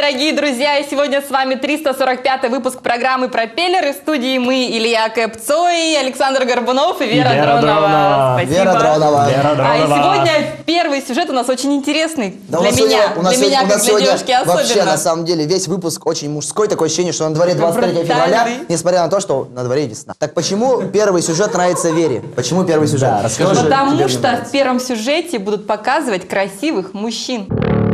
дорогие друзья! И сегодня с вами 345-й выпуск программы «Пропеллеры». В студии мы, Илья Кэпцой, Александр Горбунов и Вера Дронова. Спасибо. Вера Дронова. И сегодня первый сюжет у нас очень интересный. Да, для меня, как для девушки особенно. Вообще, на самом деле, весь выпуск очень мужской. Такое ощущение, что на дворе 23 февраля, несмотря на то, что на дворе весна. Так почему первый сюжет нравится Вере? Почему первый сюжет? Да, расскажи. Потому что в первом сюжете будут показывать красивых мужчин.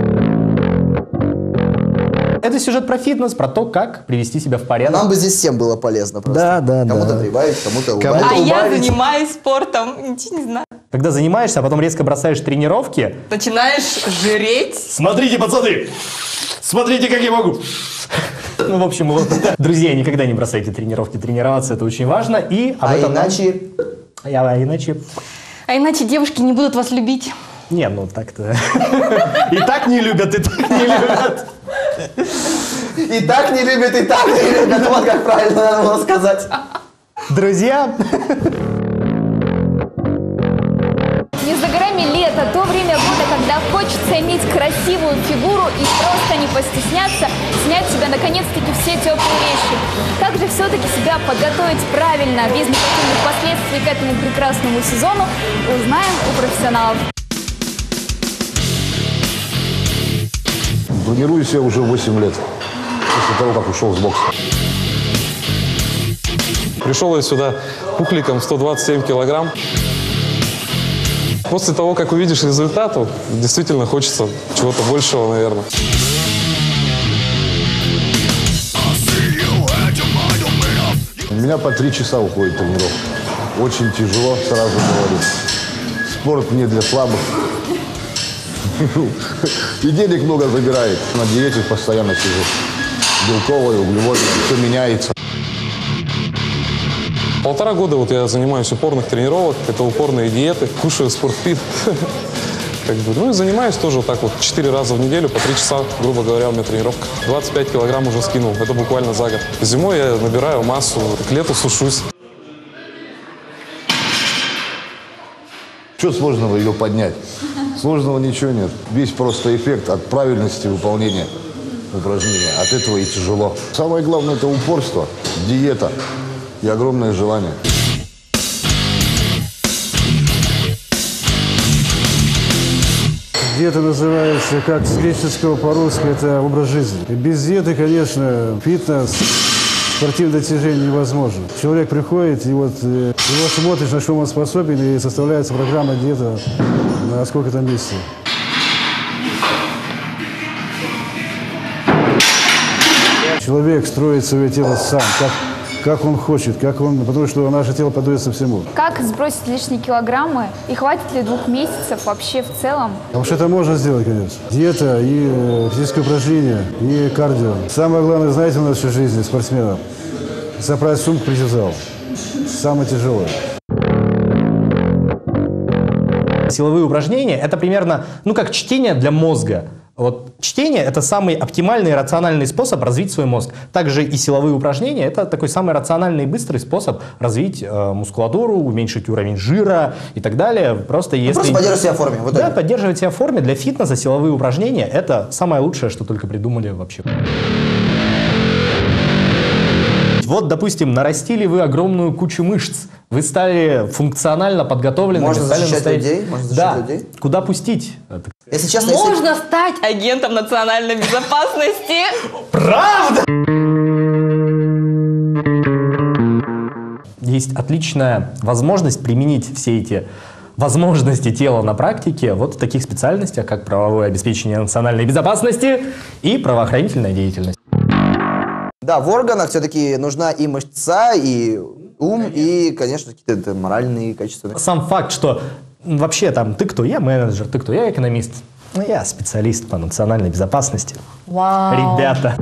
Это сюжет про фитнес, про то, как привести себя в порядок. Нам бы здесь всем было полезно просто. Да. Кому-то прибавить, кому-то убавить. А я занимаюсь спортом, ничего не знаю. Когда занимаешься, а потом резко бросаешь тренировки. Начинаешь жреть. Смотрите, пацаны! Смотрите, как я могу! Ну, в общем, вот. Друзья, никогда не бросайте тренировки. Тренироваться — это очень важно. И об этом иначе... А иначе девушки не будут вас любить. Не, ну так-то... И так не любят, и так не любят. И так не любят, и так не любят. Вот как правильно надо было сказать. Друзья... Не за горами лето, то время года, когда хочется иметь красивую фигуру и просто не постесняться снять с себя наконец-таки все теплые вещи. Как же все-таки себя подготовить правильно, без негативных последствий к этому прекрасному сезону, узнаем у профессионалов. Тренируюсь я уже 8 лет, после того, как ушел с бокса. Пришел я сюда пухликом 127 килограмм. После того, как увидишь результат, действительно хочется чего-то большего, наверное. У меня по 3 часа уходит тренировка. Очень тяжело, сразу говорю. Спорт не для слабых. И денег много забирает. На диете постоянно сижу. Белковая, углеводная, все меняется. 1,5 года вот я занимаюсь упорных тренировок, это упорные диеты, кушаю спортфит. Ну и занимаюсь тоже вот так вот 4 раза в неделю, по 3 часа, грубо говоря, у меня тренировка. 25 килограмм уже скинул, это буквально за год. Зимой я набираю массу, к лету сушусь. Что сложного ее поднять? Сложного ничего нет. Весь просто эффект от правильности выполнения упражнения. От этого и тяжело. Самое главное – это упорство, диета и огромное желание. Диета называется, как с греческого по-русски, это образ жизни. И без диеты, конечно, фитнес, спортивное достижение невозможно. Человек приходит, и вот его смотришь, на что он способен, и составляется программа диета на сколько-то месяцев. Человек строит свое тело сам, как он хочет, потому что наше тело поддается всему. Как сбросить лишние килограммы и хватит ли 2 месяцев вообще в целом? Потому что это можно сделать, конечно. Диета и физическое упражнение, и кардио. Самое главное, знаете, у нас в жизни спортсменов, забрать сумку, прийти в зал. Самое тяжелое. Силовые упражнения – это примерно, как чтение для мозга. Вот чтение – это самый оптимальный и рациональный способ развить свой мозг. Также и силовые упражнения – это такой самый рациональный и быстрый способ развить мускулатуру, уменьшить уровень жира и так далее. Просто поддерживать себя в форме. Вот да, поддерживать себя в форме. Для фитнеса силовые упражнения – это самое лучшее, что только придумали вообще. Вот, допустим, нарастили вы огромную кучу мышц. Вы стали функционально подготовленными. Можно защищать людей? Да. Куда пустить? Если честно, Можно стать агентом национальной безопасности. Правда? Есть отличная возможность применить все эти возможности тела на практике вот в таких специальностях, как правовое обеспечение национальной безопасности и правоохранительная деятельность. Да, в органах все-таки нужна и мышца, и ум, и, конечно, какие-то моральные качества. Сам факт, что вообще там ты кто? Я менеджер, ты кто? Я экономист. Я специалист по национальной безопасности. Вау. Ребята.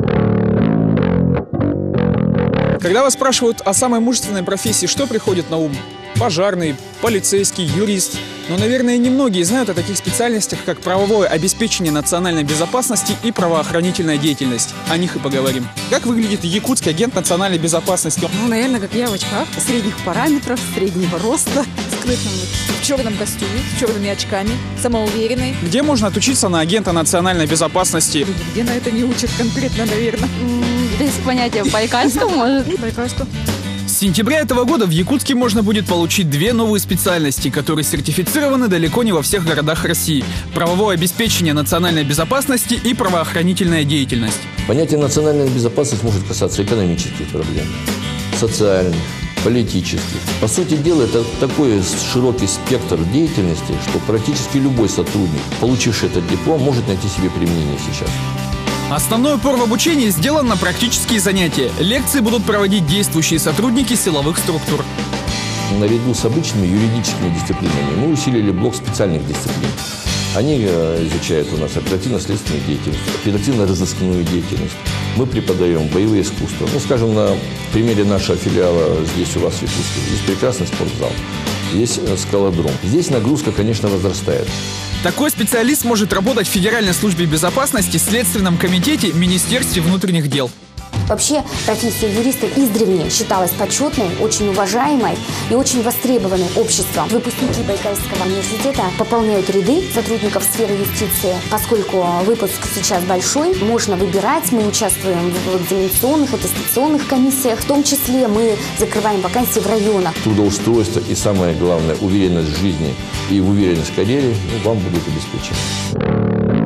Когда вас спрашивают о самой мужественной профессии, что приходит на ум? Пожарный, полицейский, юрист. Но, наверное, немногие знают о таких специальностях, как правовое обеспечение национальной безопасности и правоохранительная деятельность. О них и поговорим. Как выглядит якутский агент национальной безопасности? Ну, наверное, как я в очках, средних параметров, среднего роста, с скрытным, в черном костюме, с черными очками, самоуверенной. Где можно отучиться на агента национальной безопасности? Где на это не учат конкретно, наверное? Без понятия. Байкальского, может? Байкальского. С сентября этого года в Якутске можно будет получить 2 новые специальности, которые сертифицированы далеко не во всех городах России. Правовое обеспечение национальной безопасности и правоохранительная деятельность. Понятие национальная безопасность может касаться экономических проблем, социальных, политических. По сути дела, это такой широкий спектр деятельности, что практически любой сотрудник, получивший этот диплом, может найти себе применение сейчас. Основной упор в обучении сделан на практические занятия. Лекции будут проводить действующие сотрудники силовых структур. Наряду с обычными юридическими дисциплинами мы усилили блок специальных дисциплин. Они изучают у нас оперативно-следственную деятельность, оперативно-розыскную деятельность. Мы преподаем боевые искусства. Ну, скажем, на примере нашего филиала здесь у вас в Якутске. Здесь прекрасный спортзал, есть скалодром. Здесь нагрузка, конечно, возрастает. Такой специалист может работать в Федеральной службе безопасности, Следственном комитете, Министерстве внутренних дел. Вообще профессия юриста издревле считалась почетной, очень уважаемой и очень востребованной обществом. Выпускники Байкальского университета пополняют ряды сотрудников сферы юстиции. Поскольку выпуск сейчас большой, можно выбирать. Мы участвуем в экзаменационных, аттестационных комиссиях. В том числе мы закрываем вакансии в районах. Трудоустройство и, самое главное, уверенность в жизни и уверенность в карьере вам будут обеспечены.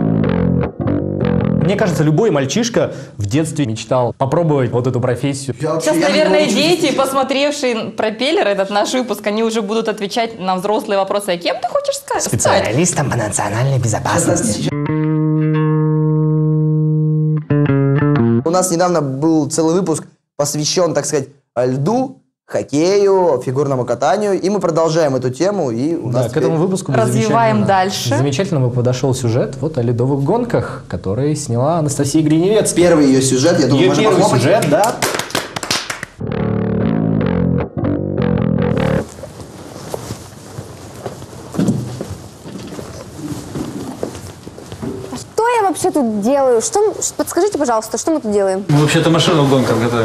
Мне кажется, любой мальчишка в детстве мечтал попробовать вот эту профессию. Сейчас, наверное, дети, посмотревшие «Пропеллер», этот наш выпуск, они уже будут отвечать на взрослые вопросы. А кем ты хочешь стать? Специалистом по национальной безопасности. У нас недавно был целый выпуск, посвящен, так сказать, льду, хоккею, фигурному катанию, и мы продолжаем эту тему. И у нас к этому выпуску развиваем дальше. Замечательно подошел сюжет вот о ледовых гонках, который сняла Анастасия Гриневец. Первый ее сюжет, я думаю, можно первый похлопать. сюжет, да. Что я вообще тут делаю? Подскажите, пожалуйста, что мы тут делаем? Мы вообще-то машину в гонках готовим.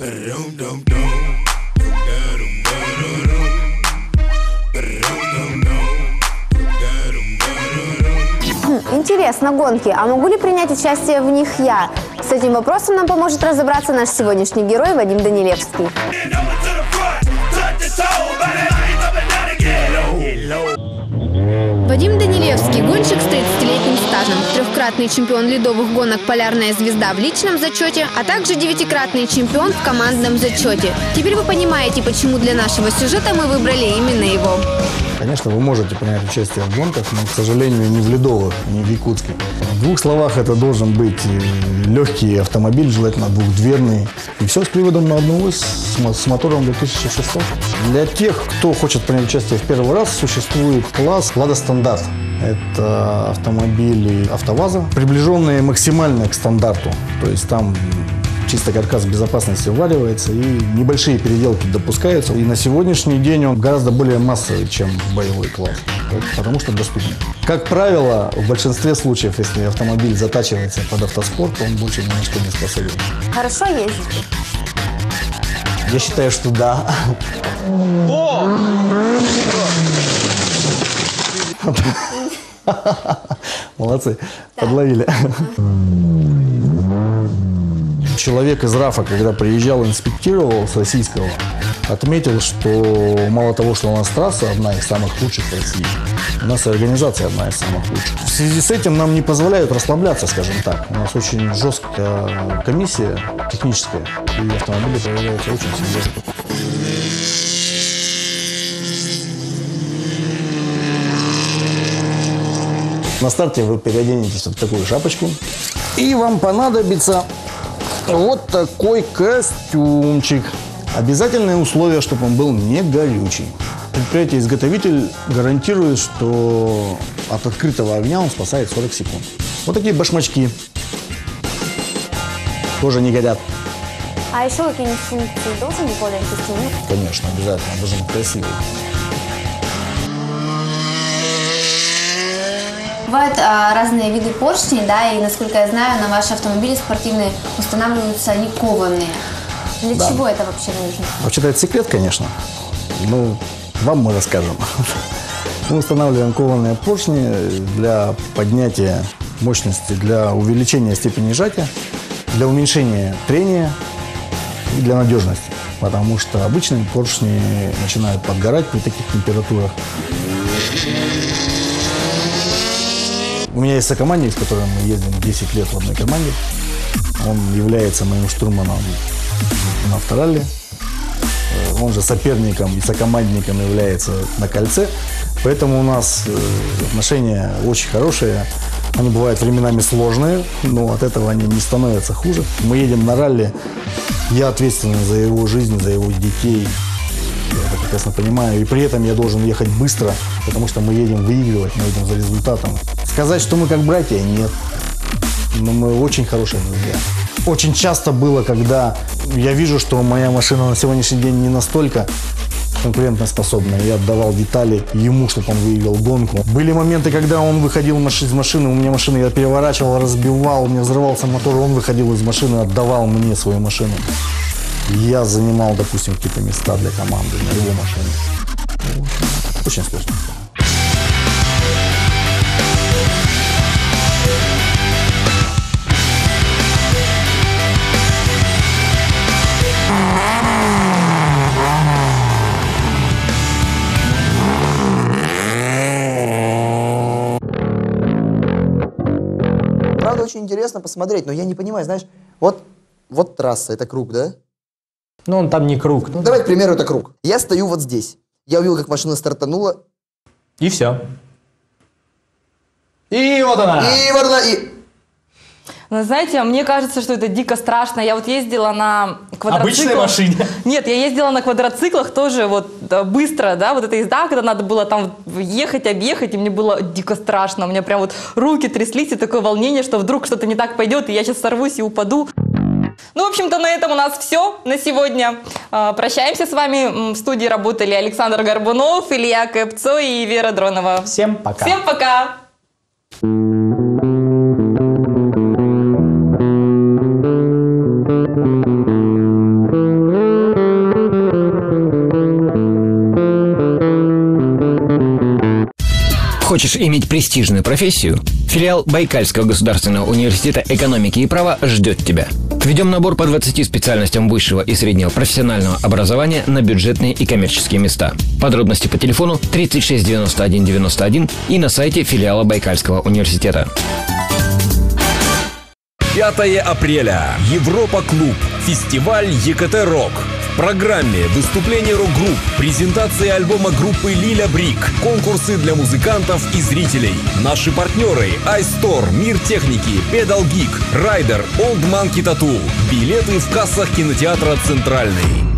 Интересно, гонки. А могу ли принять участие в них я? С этим вопросом нам поможет разобраться наш сегодняшний герой Вадим Данилевский. Вадим Данилевский, гонщик с 30-летним стажем, трехкратный чемпион ледовых гонок «Полярная звезда» в личном зачете, а также 9-кратный чемпион в командном зачете. Теперь вы понимаете, почему для нашего сюжета мы выбрали именно его. Конечно, вы можете принять участие в гонках, но, к сожалению, не в ледовых, не в Якутске. В двух словах, это должен быть легкий автомобиль, желательно двухдверный. И все с приводом на одну ось, с мотором 2006. Для тех, кто хочет принять участие в первый раз, существует класс «Лада Стандарт». Это автомобили АвтоВАЗа, приближенные максимально к стандарту. То есть там чисто каркас безопасности вваливается и небольшие переделки допускаются. И на сегодняшний день он гораздо более массовый, чем боевой класс, потому что доступнее. Как правило, в большинстве случаев, если автомобиль затачивается под автоспорт, он больше ни на что не способен. Хорошо ездите? Я считаю, что да. Молодцы, подловили. Человек из РАФа, когда приезжал, инспектировал с российского, отметил, что мало того, что у нас трасса одна из самых лучших в России, у нас и организация одна из самых лучших. В связи с этим нам не позволяют расслабляться, скажем так. У нас очень жесткая комиссия техническая, и автомобили проявляются очень серьезно. На старте вы переоденетесь в такую шапочку, и вам понадобится вот такой костюмчик. Обязательное условие, чтобы он был не горючий. Предприятие-изготовитель гарантирует, что от открытого огня он спасает 40 секунд. Вот такие башмачки тоже не горят. А еще какие-нибудь функции должен выполнять костюм? Конечно, обязательно, должен быть красивый. Бывают разные виды поршней, да, и, насколько я знаю, на ваши автомобили спортивные устанавливаются они кованые. Для чего это вообще нужно? Вообще-то это секрет, конечно. Ну, вам мы расскажем. Мы устанавливаем кованые поршни для поднятия мощности, для увеличения степени сжатия, для уменьшения трения и для надежности. Потому что обычные поршни начинают подгорать при таких температурах. У меня есть сокомандник, с которым мы ездим 10 лет в одной команде. Он является моим штурманом на авторалле. Он же соперником и сокомандником является на кольце. Поэтому у нас отношения очень хорошие. Они бывают временами сложные, но от этого они не становятся хуже. Мы едем на ралли. Я ответственен за его жизнь, за его детей. Я это прекрасно понимаю. И при этом я должен ехать быстро, потому что мы едем выигрывать, мы едем за результатом. Сказать, что мы как братья, нет. Но мы очень хорошие друзья. Очень часто было, когда я вижу, что моя машина на сегодняшний день не настолько конкурентоспособная. Я отдавал детали ему, чтобы он выиграл гонку. Были моменты, когда он выходил из машины, у меня машина, я переворачивал, разбивал, у меня взрывался мотор, он выходил из машины, отдавал мне свою машину. Я занимал, допустим, какие-то места для команды на его машине. Очень сложно. Правда, очень интересно посмотреть, но я не понимаю, знаешь, вот трасса, это круг, да? Ну, он там не круг. Ну, давай, к примеру, это круг. Я стою вот здесь. Я увидел, как машина стартанула. И все. И вот она. И вот она, и... Ну, знаете, мне кажется, что это дико страшно. Я вот ездила на квадроциклах. Обычной машине? Нет, я ездила на квадроциклах тоже вот быстро, да, вот эта езда, когда надо было там ехать, объехать, и мне было дико страшно. У меня прям вот руки тряслись, и такое волнение, что вдруг что-то не так пойдет, и я сейчас сорвусь и упаду. Ну, в общем-то, на этом у нас все на сегодня. Прощаемся с вами. В студии работали Александр Горбунов, Илья Кэпцой и Вера Дронова. Всем пока. Всем пока. Хочешь иметь престижную профессию? Филиал Байкальского государственного университета экономики и права ждет тебя. Ведем набор по 20 специальностям высшего и среднего профессионального образования на бюджетные и коммерческие места. Подробности по телефону 36 91 91 и на сайте филиала Байкальского университета. 5 апреля. Европа-клуб. Фестиваль ЕКТ-РОК. В программе выступления рок-групп, презентация альбома группы Лиля Брик, конкурсы для музыкантов и зрителей. Наши партнеры iStore, Мир техники, Pedal Geek, Райдер, Old Monkey Tattoo. Билеты в кассах кинотеатра «Центральный».